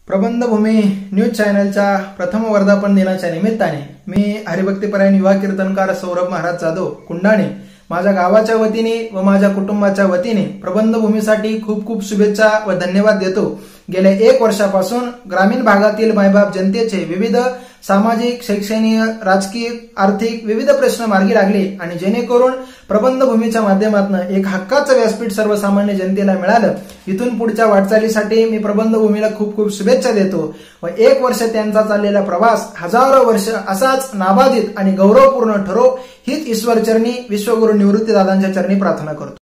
प्रबंधभूमी news चॅनलच्या प्रथम वर्धापन दिनाच्या निमित्ताने मी ह.भ.प.य युवा कीर्तनकार सौरभ महाराज जाधव कुंडाणे माझ्या गावाच्या वतीने व माझ्या कुटुंबाच्या वतीने प्रबंधभूमीसाठी खूप खूप शुभेच्छा व धन्यवाद देतो। गेल्या 1 वर्षापासून ग्रामीण भागातील मायबाप जनतेचे विविध सामाजिक, शैक्षणिक, राजकीय, आर्थिक विविध प्रश्न मार्गी लागले आणि जेणेकरून प्रबंधभूमीच्या माध्यमातून एक हक्काचं व्यासपीठ सर्वसामान्य जनतेला मिळालं। इथून पुढच्या वाटचालीसाठी मी प्रबंधभूमीला खूप खूप शुभेच्छा देतो व 1 वर्ष त्यांचा चाललेला प्रवास हजारो वर्ष असाच नाबाधित आणि गौरवपूर्ण ठरो हीच ईश्वर चरणी विश्वगुरु निवृत्ती दादांच्या चरणी प्रार्थना करतो।